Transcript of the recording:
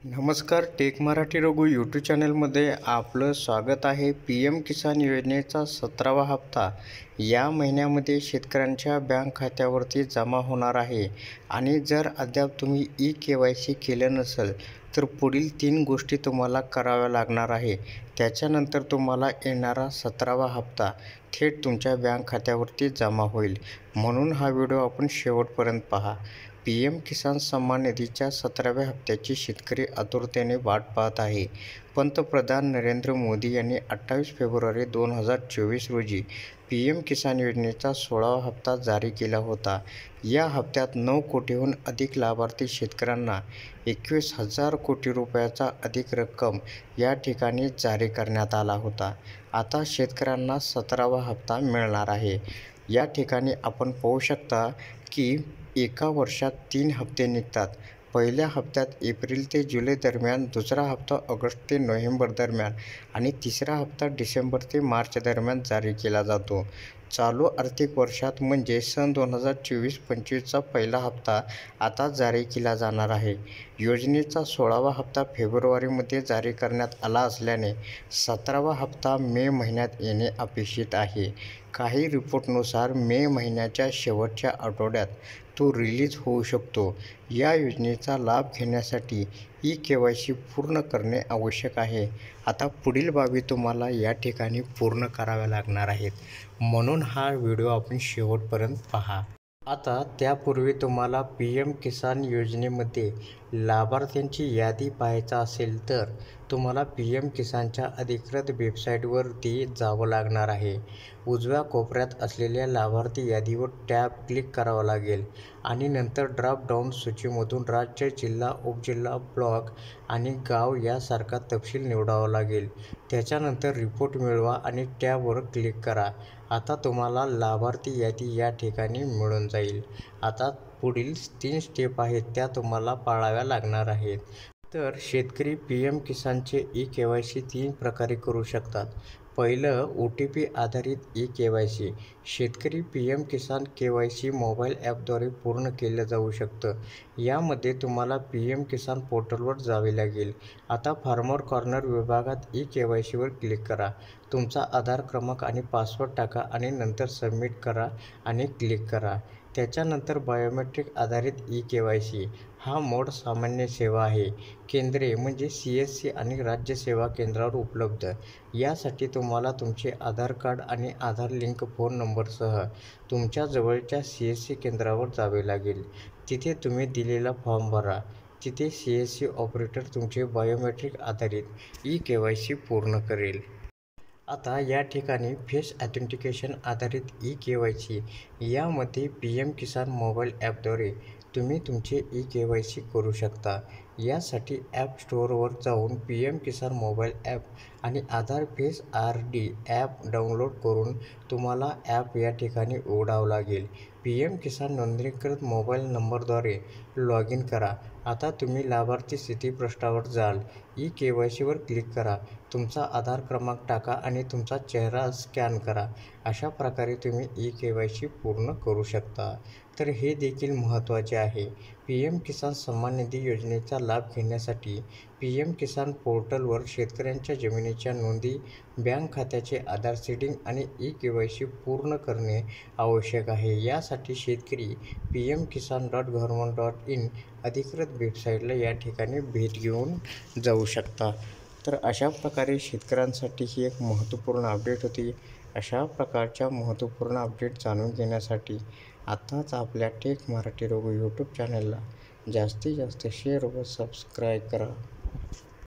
नमस्कार, take Marathi Raghu YouTube चॅनलमध्ये आपलं स्वागत आहे. PM किसान योजनेचा 17वा हप्ता या महिन्यामध्ये शेतकऱ्यांच्या बँक खात्यावरती जमा होणार आहे. आणि जर अद्याप तुम्ही eKYC केलं नसेल तर पुढील 3 गोष्टी तुम्हाला कराव्या लागणार आहे. त्याच्यानंतर तुम्हाला येणारा 17वा हप्ता थेट तुमच्या बँक खात्यावरती जमा होईल. म्हणून हा व्हिडिओ आपण शेवटपर्यंत पहा. PM किसान सन्मान निधीच्या 17व्या हप्त्याची शेतकरी आतुरतेने वाट पाहत आहे. पंतप्रधान नरेंद्र मोदी यांनी 28 फेब्रुवारी 2024 रोजी PM किसान योजनेचा 16वा हप्ता जारी केला होता. या हप्त्यात 9 कोटीहून अधिक लाभार्थी शेतकऱ्यांना 21,000 कोटी रुपयाचा अधिक रक्कम या ठिकाणी जारी करण्यात आला होता. आता शेतकऱ्यांना 17वा हप्ता मिळणार आहे. या ठिकाणी आपण पाहू शकता की एका वर्षात 3 हप्ते निघतात. पहिल्या हप्त्यात एप्रिल ते जुलै दरम्यान, दुसरा हप्ता ऑगस्ट ते नोव्हेंबर दरम्यान आणि तिसरा हप्ता डिसेंबर ते मार्च दरम्यान जारी केला जातो. चालू आर्थिक वर्षात म्हणजे सन 2024-25चा पहिला हप्ता आता जारी केला जाणार आहे. योजनेचा 16वा हप्ता फेब्रुवारीमध्ये जारी करण्यात आला असल्याने 17वा हप्ता मे महिन्यात येणे अपेक्षित आहे. काही रिपोर्टनुसार मे महिन्याच्या शेवटच्या आठवड्यात तो रिलीज होऊ शकतो. या योजनेचा लाभ घेण्यासाठी eKYC पूर्ण करणे आवश्यक आहे. आता पुढील बाबी तुम्हाला या ठिकाणी पूर्ण कराव्या लागणार आहेत. म्हणून हा व्हिडिओ आपण शेवटपर्यंत पहा. आता त्यापूर्वी तुम्हाला PM किसान योजनेमध्ये लाभार्थ्यांची यादी पाहायचा असेल तर तुम्हाला PM किसानच्या अधिकृत वेबसाईटवरती जावं लागणार आहे. उजव्या कोपऱ्यात असलेल्या लाभार्थी यादीवर टॅब क्लिक करावं लागेल आणि नंतर ड्रॉप डाऊन सूचीमधून राज्य, जिल्हा, उपजिल्हा, ब्लॉक आणि गाव यासारखा तपशील निवडावा लागेल. त्याच्यानंतर रिपोर्ट मिळवा आणि टॅबवर क्लिक करा. आता तुम्हाला लाभार्थी यादी या ठिकाणी मिळून जाईल. आता पुढील 3 स्टेप आहेत त्या तुम्हाला पाळाव्या लागणार आहेत. तर शेतकरी PM किसानचे eKYC 3 प्रकारे करू शकतात. पहिलं, OTP आधारित eKYC. शेतकरी PM किसान KYC मोबाईल ॲपद्वारे पूर्ण केलं जाऊ शकतं. यामध्ये तुम्हाला PM किसान पोर्टलवर जावे लागेल. आता फार्मर कॉर्नर विभागात eKYCवर क्लिक करा. तुमचा आधार क्रमांक आणि पासवर्ड टाका आणि नंतर सबमिट करा आणि क्लिक करा. त्याच्यानंतर बायोमेट्रिक आधारित eKYC. हा मोड सामान्य सेवा आहे. केंद्रे म्हणजे CSC आणि राज्य सेवा केंद्रावर उपलब्ध. यासाठी तुम्हाला तुमचे आधार कार्ड आणि आधार लिंक फोन नंबरसह तुमच्या जवळच्या CSC केंद्रावर जावे लागेल. तिथे तुम्ही दिलेला फॉर्म भरा. तिथे CSC ऑपरेटर तुमचे बायोमेट्रिक आधारित eKYC पूर्ण करेल. आता या ठिकाणी फेस ऑथेंटिकेशन आधारित eKYC. यामध्ये PM किसान मोबाईल ॲपद्वारे तुम्ही तुमचे eKYC करू शकता. यासाठी ॲप स्टोअरवर जाऊन PM किसान मोबाईल ॲप आणि Aadhaar face ID app download करून तुम्हाला ॲप या ठिकाणी उघडावं लागेल. PM किसान नोंदणीकृत मोबाईल नंबरद्वारे लॉग इन करा. आता तुम्ही लाभार्थी स्थितीपृष्ठावर जाल. eKYCवर क्लिक करा. तुमचा आधार क्रमांक टाका आणि तुमचा चेहरा स्कॅन करा. अशा प्रकारे तुम्ही eKYC पूर्ण करू शकता. तर हे देखील महत्त्वाचे आहे. PM किसान सन्मान निधी योजनेचा लाभ घेण्यासाठी PM किसान पोर्टलवर शेतकऱ्यांच्या जमिनीच्या नोंदी, बँक खात्याचे आधार सीडिंग आणि eKYC पूर्ण करणे आवश्यक आहे. यासाठी शेतकरी pmkisan.government.in अधिकृत वेबसाईटला या ठिकाणी भेट घेऊन जाऊ शकता. तर अशा प्रकारे शेतकऱ्यांसाठी ही एक महत्त्वपूर्ण अपडेट होती. अशा प्रकारच्या महत्त्वपूर्ण अपडेट जाणून घेण्यासाठी आत्ताच आपल्या टेक मराठी रघु यूट्यूब चॅनलला जास्तीत जास्त शेअर व सबस्क्राईब करा.